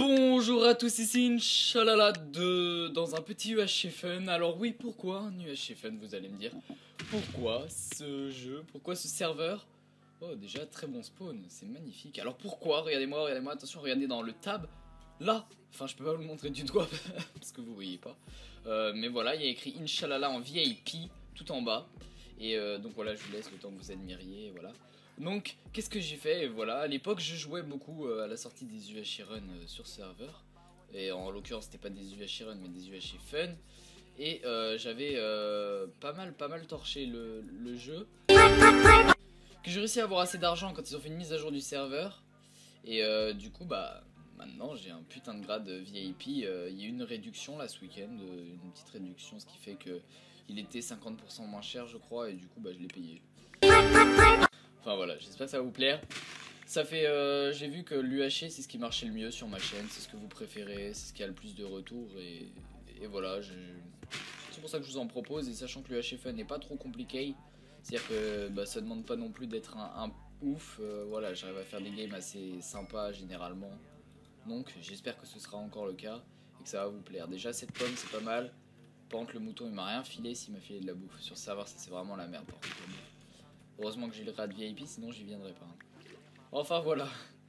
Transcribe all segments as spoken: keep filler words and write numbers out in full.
Bonjour à tous, ici Inch'Allah de dans un petit U H C Fun. Alors oui, pourquoi un U H C Fun, vous allez me dire? Pourquoi ce jeu? Pourquoi ce serveur? Oh, déjà très bon spawn, c'est magnifique. Alors pourquoi? Regardez-moi, regardez-moi, attention, regardez dans le tab. Là, enfin je peux pas vous le montrer du doigt parce que vous voyez pas. Euh, mais voilà, il y a écrit Inch'Allah en V I P tout en bas. Et euh, donc voilà, je vous laisse le temps que vous admiriez, voilà. Donc, qu'est-ce que j'ai fait? Et voilà, à l'époque, je jouais beaucoup euh, à la sortie des U H C Run euh, sur serveur. Et en l'occurrence, c'était pas des U H C Run, mais des U H C Fun. Et euh, j'avais euh, pas mal, pas mal torché le, le jeu. Que j'ai réussi à avoir assez d'argent quand ils ont fait une mise à jour du serveur. Et euh, du coup, bah, maintenant, j'ai un putain de grade V I P. Il euh, y a eu une réduction là ce week-end, euh, une petite réduction, ce qui fait que il était cinquante pour cent moins cher, je crois. Et du coup, bah, je l'ai payé. Enfin voilà, j'espère que ça va vous plaire. Ça fait, euh, j'ai vu que l'U H C c'est ce qui marchait le mieux sur ma chaîne, c'est ce que vous préférez, c'est ce qui a le plus de retours et, et voilà, c'est pour ça que je vous en propose. Et sachant que l'U H C Fun n'est pas trop compliqué, c'est-à-dire que bah, ça demande pas non plus d'être un, un ouf, euh, voilà, j'arrive à faire des games assez sympas généralement. Donc j'espère que ce sera encore le cas et que ça va vous plaire. Déjà cette pomme c'est pas mal, par contre le mouton il m'a rien filé s'il m'a filé de la bouffe. Sur serveur ça c'est vraiment la merde par contre. Heureusement que j'ai le grade V I P, sinon j'y viendrai pas. Enfin voilà.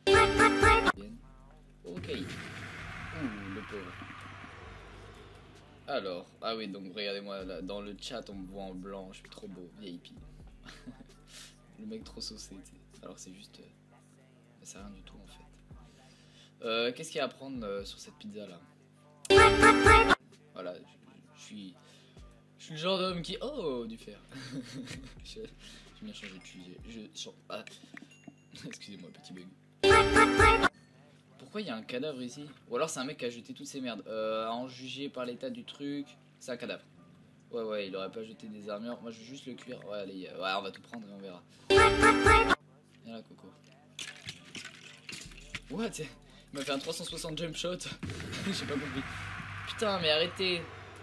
Ok. Ouh, le pauvre. Alors, ah oui, donc regardez-moi là, dans le chat on me voit en blanc, je suis trop beau, V I P. Le mec trop saucé, t'sais. Alors c'est juste... Euh, c'est rien du tout en fait. Euh, Qu'est-ce qu'il y a à prendre euh, sur cette pizza là? Voilà, je, je suis... Je suis le genre d'homme qui... Oh, du fer. je... Je viens changer de sujet. Je... Ah. Excusez-moi, petit bug. Pourquoi il y a un cadavre ici? Ou alors c'est un mec qui a jeté toutes ces merdes. Euh, à en juger par l'état du truc, c'est un cadavre. Ouais, ouais, il aurait pas jeté des armures. Moi, je veux juste le cuire. Ouais, allez, ouais, on va tout prendre et on verra. Viens là, Coco. What? Il m'a fait un trois cent soixante jump shot. J'ai pas compris. Putain, mais arrêtez.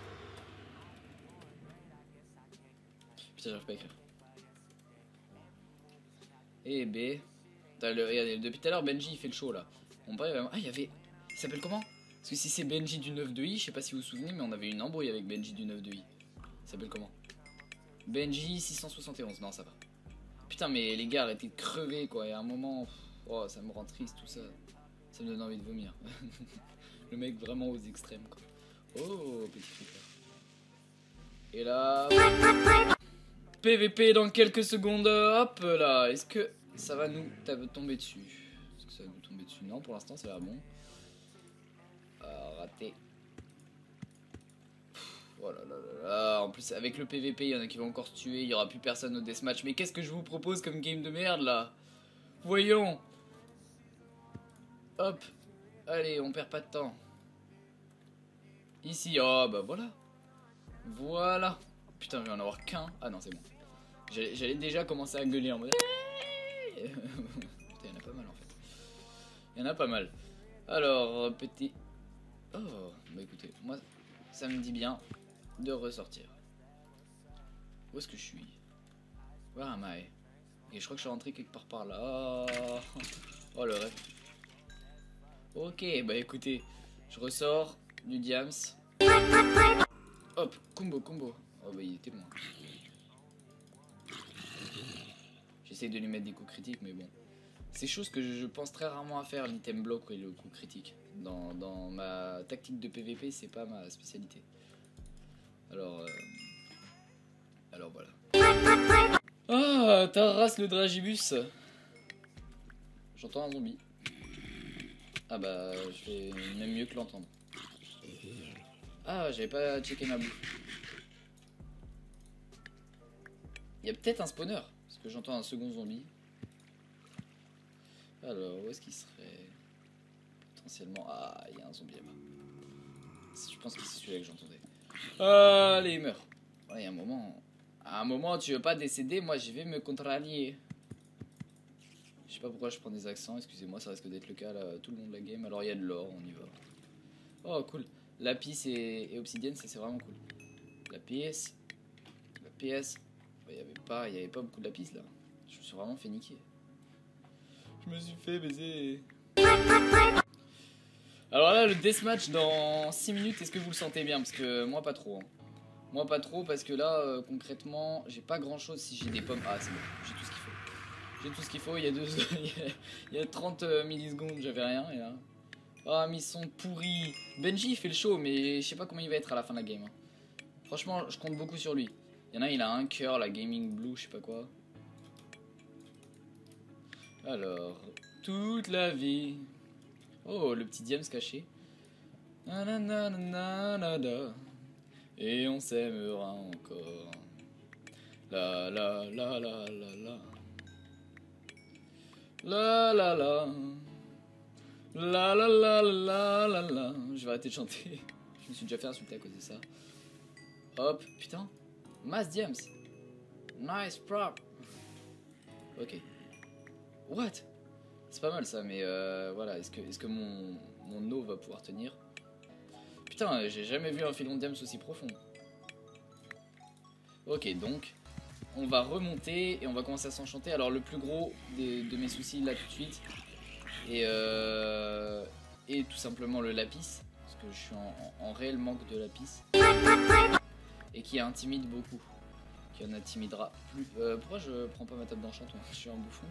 Putain, j'arrive pas à écrire. Et B. Le, regardez, depuis tout à l'heure, Benji il fait le show là. On parlait vraiment... Ah, il y avait. Il s'appelle comment? Parce que si c'est Benji du neuf deux i, je sais pas si vous vous souvenez, mais on avait une embrouille avec Benji du neuf deux i. Il s'appelle comment? Benji six cent soixante et onze. Non, ça va. Putain, mais les gars, arrêtez de crever quoi. Il y a un moment. Oh, ça me rend triste tout ça. Ça me donne envie de vomir. Le mec vraiment aux extrêmes quoi. Oh, petit creeper. Et là. P V P dans quelques secondes. Hop là. Est-ce que ça va nous tomber dessus? Est-ce que ça va nous tomber dessus? Non, pour l'instant ça va bon. Ah, raté. Oh là là là là. En plus avec le P V P il y en a qui vont encore se tuer. Il n'y aura plus personne au deathmatch. Mais qu'est-ce que je vous propose comme game de merde là? Voyons. Hop. Allez, on perd pas de temps. Ici. Oh bah voilà. Voilà. Putain, je vais en avoir qu'un. Ah non, c'est bon. J'allais déjà commencer à gueuler en mode... Il y en a pas mal en fait. Il y en a pas mal. Alors, petit... Oh, bah écoutez, moi, ça me dit bien de ressortir. Où est-ce que je suis? Where am I? Et je crois que je suis rentré quelque part par là. Oh, oh le rêve. Ok, bah écoutez, je ressors du diams. Hop, combo, combo. Oh bah il était loin. J'essaie de lui mettre des coups critiques, mais bon. C'est chose que je pense très rarement à faire, l'item block et le coup critique. Dans, dans ma tactique de P V P, c'est pas ma spécialité. Alors, euh... alors voilà. Ah, ta race le dragibus. J'entends un zombie. Ah bah, je vais même mieux que l'entendre. Ah, j'avais pas checké ma bouffe. Il y a peut-être un spawner, parce que j'entends un second zombie. Alors, où est-ce qu'il serait? Potentiellement... Ah, il y a un zombie là-bas. Je pense que c'est celui-là que j'entendais. Allez, il meurt. Ouais, il y a un moment... À un moment, tu veux pas décéder, moi je vais me contre-allier. Je sais pas pourquoi je prends des accents, excusez-moi, ça risque d'être le cas là, tout le long de la game. Alors, il y a de l'or, on y va. Oh, cool. Lapis et, et obsidienne, ça c'est vraiment cool. Lapis... Lapis... Il y avait pas, il y avait pas beaucoup de lapis là. Je me suis vraiment fait niquer. Je me suis fait baiser. Alors là, le deathmatch dans six minutes, est-ce que vous le sentez bien? Parce que moi, pas trop. Hein. Moi, pas trop, parce que là, euh, concrètement, j'ai pas grand-chose si j'ai des pommes. Ah, c'est bon, j'ai tout ce qu'il faut. J'ai tout ce qu'il faut, il y a, deux... il y a trente millisecondes, j'avais rien, et là... Ah, mais ils sont pourris. Benji, il fait le show, mais je sais pas comment il va être à la fin de la game. Hein. Franchement, je compte beaucoup sur lui. Il y en a, il a un cœur, la Gaming Blue, je sais pas quoi. Alors, toute la vie... Oh, le petit Diams caché. Nananana, et on s'aimera encore. La la la la la la. La la la. La la la la la la. Je vais arrêter de chanter. Je me suis déjà fait insulter à cause de ça. Hop, putain. Mass Diams. Nice prop. Ok. What? C'est pas mal ça, mais euh, voilà, est-ce que, est-ce que mon, mon eau va pouvoir tenir? Putain, j'ai jamais vu un filon de Diams aussi profond. Ok, donc, on va remonter et on va commencer à s'enchanter. Alors, le plus gros des, de mes soucis là tout de suite, et, euh, et tout simplement le lapis, parce que je suis en, en, en réel manque de lapis, et qui intimide beaucoup, qui en intimidera plus. Euh, pourquoi je prends pas ma table d'enchantement? Je suis un bouffon.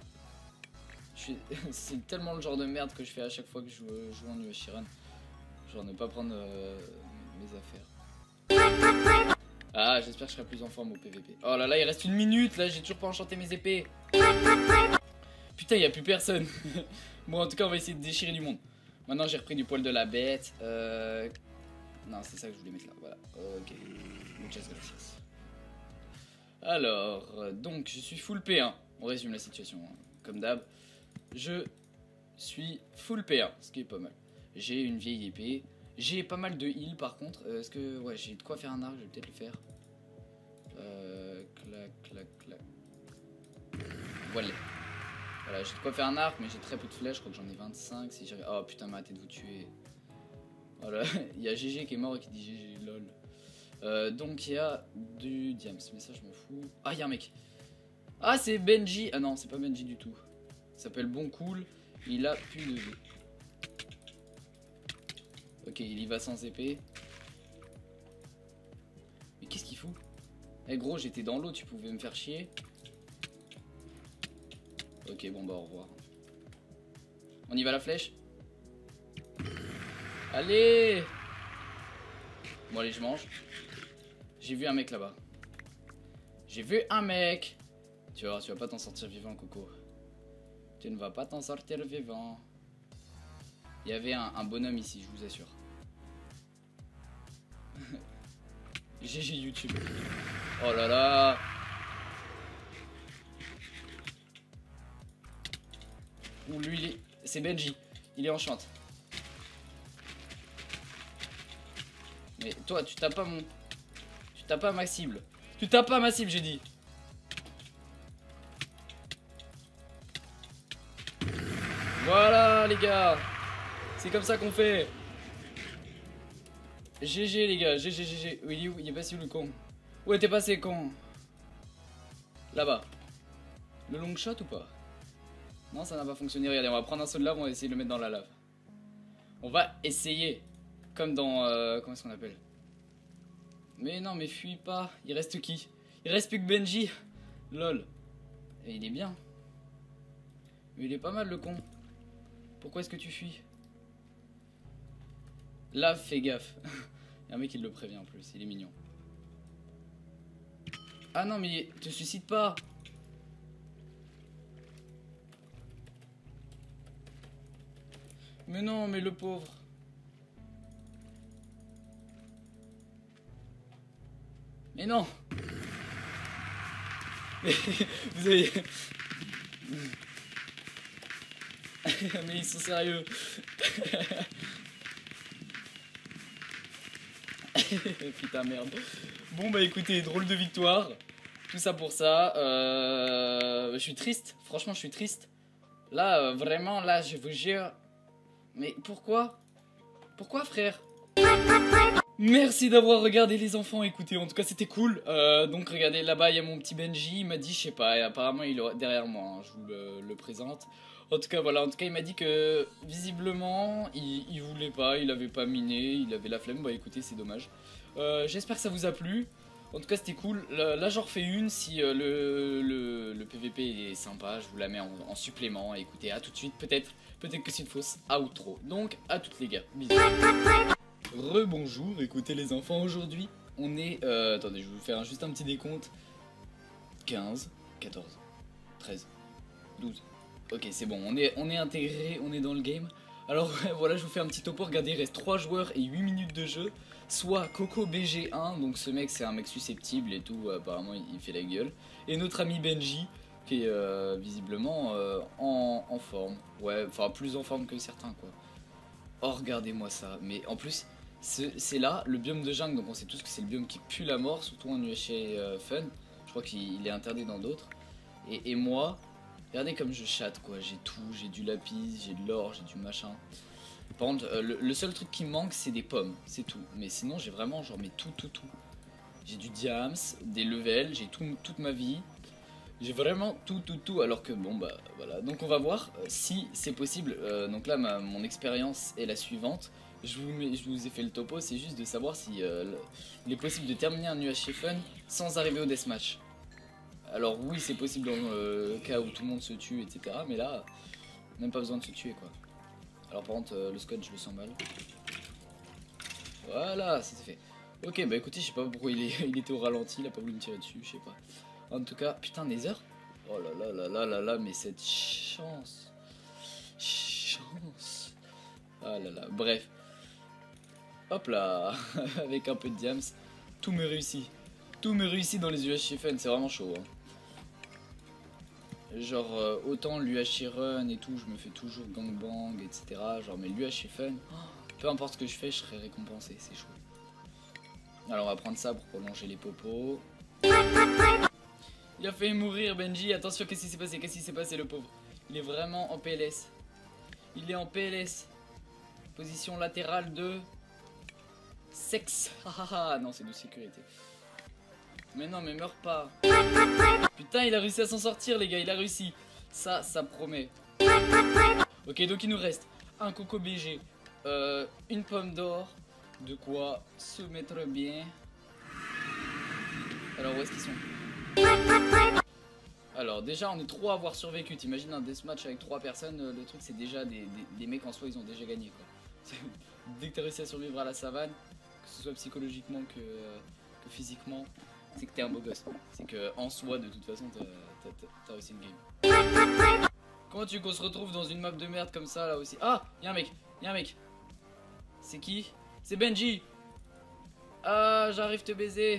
C'est tellement le genre de merde que je fais à chaque fois que je joue, joue en Uashiran. Genre ne pas prendre euh, mes affaires. Ah, j'espère que je serai plus en forme au P V P. Oh là là, il reste une minute là, j'ai toujours pas enchanté mes épées. Putain, il n'y a plus personne. Bon, en tout cas, on va essayer de déchirer du monde. Maintenant, j'ai repris du poil de la bête. Euh... Non, c'est ça que je voulais mettre là. Voilà. Ok. Muchas gracias. Alors, donc, je suis full P un. On résume la situation, hein. Comme d'hab. Je suis full P un, ce qui est pas mal. J'ai une vieille épée. J'ai pas mal de heal par contre. Euh, Est-ce que. Ouais, j'ai de quoi faire un arc, je vais peut-être le faire. Euh. Clac, clac, clac. Voilà. Voilà, j'ai de quoi faire un arc, mais j'ai très peu de flèches. Je crois que j'en ai vingt-cinq. Si j'avais. Oh putain, mais arrêtez de vous tuer. Voilà, il y a G G qui est mort et qui dit G G, lol. Euh, donc il y a du Diams, mais ça je m'en fous. Ah, il y a un mec. Ah, c'est Benji. Ah non, c'est pas Benji du tout. Il s'appelle Bon Cool. Il a plus de vie. Ok, il y va sans épée. Mais qu'est-ce qu'il fout? Eh gros, j'étais dans l'eau, tu pouvais me faire chier. Ok, bon bah au revoir. On y va la flèche? Allez! Bon allez, je mange. J'ai vu un mec là-bas. J'ai vu un mec. Tu vois, tu vas pas t'en sortir vivant, Coco. Tu ne vas pas t'en sortir vivant. Il y avait un, un bonhomme ici, je vous assure. G G YouTube. Oh là là. Ou lui, c'est Benji. Il est enchante. Mais toi, tu tapes pas mon... Tu tapes pas ma cible. Tu tapes pas ma cible, j'ai dit. Voilà, les gars. C'est comme ça qu'on fait. G G, les gars. G G, G G. Oui, il est où? Il est passé où, le con? Où était passé, con? Là-bas. Le long shot ou pas? Non, ça n'a pas fonctionné. Regardez, on va prendre un seau de lave, on va essayer de le mettre dans la lave. On va essayer. Comme dans... Euh, comment est-ce qu'on appelle? Mais non, mais fuis pas. Il reste qui? Il reste plus que Benji. Lol. Et il est bien. Mais il est pas mal, le con. Pourquoi est-ce que tu fuis? Lave, fais gaffe. Il y a un mec qui le prévient en plus. Il est mignon. Ah non, mais te suicide pas. Mais non, mais le pauvre. Mais non. Mais vous avez... Mais ils sont sérieux. Putain, merde. Bon bah écoutez, drôle de victoire. Tout ça pour ça. Euh... Je suis triste. Franchement, je suis triste. Là, euh, vraiment, là, je vous jure. Mais pourquoi? Pourquoi, frère? Merci d'avoir regardé les enfants, écoutez, en tout cas c'était cool. Euh, donc regardez, là-bas il y a mon petit Benji, il m'a dit, je sais pas, et apparemment il est derrière moi, hein, je vous le, le présente. En tout cas voilà, en tout cas il m'a dit que visiblement il, il voulait pas, il avait pas miné, il avait la flemme, bah écoutez c'est dommage. Euh, J'espère que ça vous a plu. En tout cas c'était cool, là, là j'en refais une si euh, le, le, le P V P est sympa, je vous la mets en, en supplément. Et écoutez, à tout de suite, peut-être peut-être que c'est une fausse outro. Donc à toutes les gars, bisous. Rebonjour, écoutez les enfants, aujourd'hui on est... Euh, attendez, je vais vous faire juste un petit décompte. quinze, quatorze, treize, douze. Ok c'est bon, on est, on est intégré, on est dans le game. Alors voilà, je vous fais un petit topo, regardez, il reste trois joueurs et huit minutes de jeu. Soit Coco B G un, donc ce mec c'est un mec susceptible et tout, apparemment il fait la gueule. Et notre ami Benji, qui est euh, visiblement euh, en, en forme. Ouais, enfin plus en forme que certains quoi. Oh regardez-moi ça, mais en plus c'est là le biome de jungle, donc on sait tous que c'est le biome qui pue la mort, surtout en U H C euh, Fun. Je crois qu'il est interdit dans d'autres. Et, et moi, regardez comme je chatte quoi, j'ai tout, j'ai du lapis, j'ai de l'or, j'ai du machin. Par contre, euh, le, le seul truc qui me manque c'est des pommes, c'est tout. Mais sinon j'ai vraiment genre mais tout tout tout. J'ai du diams, des levels, j'ai tout, toute ma vie. J'ai vraiment tout tout tout, alors que bon bah voilà. Donc on va voir euh, si c'est possible. Euh, donc là ma, mon expérience est la suivante. Je vous, mets, je vous ai fait le topo, c'est juste de savoir si euh, le, il est possible de terminer un U H C Fun sans arriver au deathmatch. Alors oui c'est possible dans le cas où tout le monde se tue etc. Mais là, même pas besoin de se tuer quoi. Alors par contre euh, le scotch je le sens mal. Voilà, c'est fait. Ok bah écoutez, je sais pas pourquoi il, est, il était au ralenti, il a pas voulu me tirer dessus, je sais pas. En tout cas, putain Nether. Oh là là là là là là, mais cette chance. Chance. Ah là là, bref. Hop là, avec un peu de diams, tout me réussit. Tout me réussit dans les U H C Fun, c'est vraiment chaud. Hein. Genre, euh, autant l'U H C Run et tout, je me fais toujours gangbang, et cetera. Genre, mais l'U H C Fun, oh, peu importe ce que je fais, je serai récompensé, c'est chaud. Alors, on va prendre ça pour prolonger les popos. Il a failli mourir, Benji. Attention, qu'est-ce qui s'est passé? Qu'est-ce qui s'est passé, le pauvre? Il est vraiment en P L S. Il est en P L S. Position latérale de... sexe. Ah non, c'est de sécurité. Mais non, mais meurs pas. Putain, il a réussi à s'en sortir, les gars. Il a réussi. Ça, ça promet. Ok, donc il nous reste un Coco B G. Euh, une pomme d'or. De quoi se mettre bien. Alors, où est-ce qu'ils sont? Alors déjà on est trois à avoir survécu, t'imagines un deathmatch avec trois personnes, le truc c'est déjà des, des, des mecs en soi ils ont déjà gagné quoi. Dès que t'as réussi à survivre à la savane, que ce soit psychologiquement que, que physiquement, c'est que t'es un beau gosse. C'est que en soi de toute façon t'as réussi une game. Comment tu veux qu'on se retrouve dans une map de merde comme ça là aussi? Ah, y'a un mec, y'a un mec. C'est qui? C'est Benji. Ah j'arrive te baiser.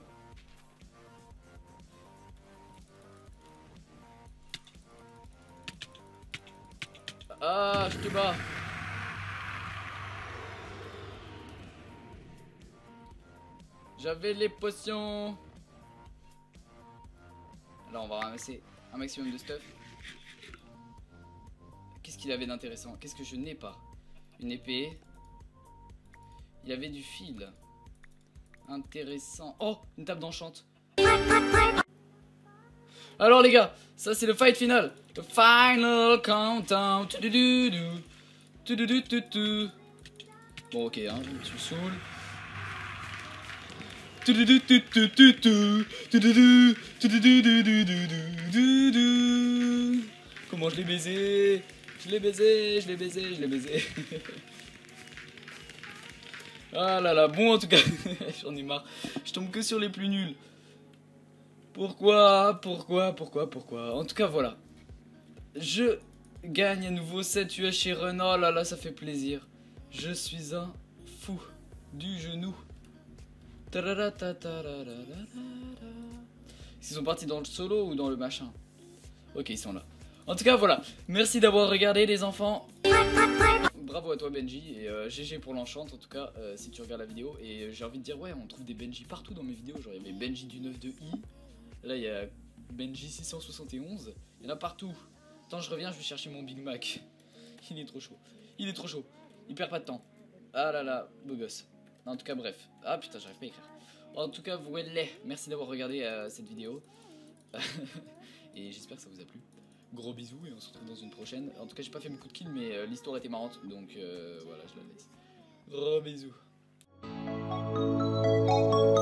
Ah, je te bats. J'avais les potions. Alors on va ramasser un maximum de stuff. Qu'est-ce qu'il avait d'intéressant? Qu'est-ce que je n'ai pas? Une épée. Il avait du fil. Intéressant. Oh, une table d'enchante. Alors les gars, ça c'est le fight final. The final countdown. Bon ok, hein, tu me saoules. Comment je l'ai baisé? Je l'ai baisé, je l'ai baisé, je l'ai baisé. Ah là là, bon en tout cas, j'en ai marre. Je tombe que sur les plus nuls. Pourquoi, pourquoi, pourquoi, pourquoi? En tout cas, voilà. Je gagne à nouveau cette U H C Run. Oh là là, ça fait plaisir. Je suis un fou du genou. Ils sont partis dans le solo ou dans le machin? Ok, ils sont là. En tout cas, voilà. Merci d'avoir regardé, les enfants. Bravo à toi, Benji. Et euh, G G pour l'enchant, en tout cas, euh, si tu regardes la vidéo. Et euh, j'ai envie de dire, ouais, on trouve des Benji partout dans mes vidéos. Genre, il y avait Benji du neuf deux i. Là, il y a Benji six cent soixante et onze. Il y en a partout. Attends, je reviens, je vais chercher mon Big Mac. Il est trop chaud. Il est trop chaud. Il perd pas de temps. Ah là là, beau gosse. Non, en tout cas, bref. Ah putain, j'arrive pas à écrire. En tout cas, voilà, merci d'avoir regardé euh, cette vidéo. Et j'espère que ça vous a plu. Gros bisous et on se retrouve dans une prochaine. En tout cas, j'ai pas fait mes coups de kill, mais euh, l'histoire était marrante. Donc euh, voilà, je la laisse. Gros bisous.